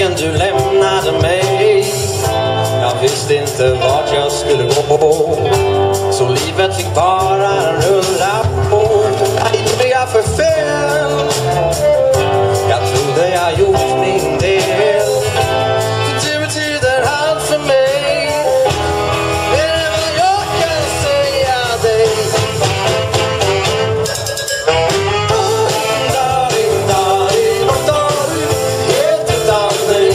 dagen du lämnade mig. Jag visste inte vart jag skulle gå, så livet fick bara rulla på. Vad gjorde jag för fel? Jag trodde jag gjort min del. För du betyder allt för mig. Det är vad jag kan säga dig. Helt utan dig.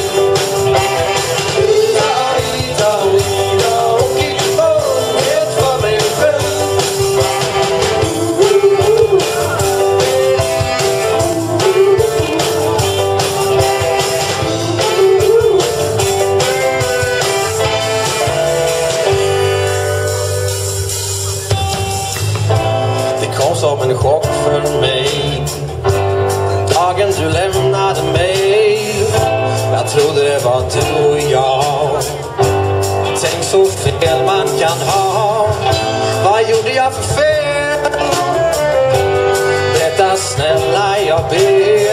Som en chock för mig, dagen du lämnade mig. Jag trodde det var du och jag. Tänk så fel man kan ha. Vad gjorde jag för fel? Berätta snälla, jag ber.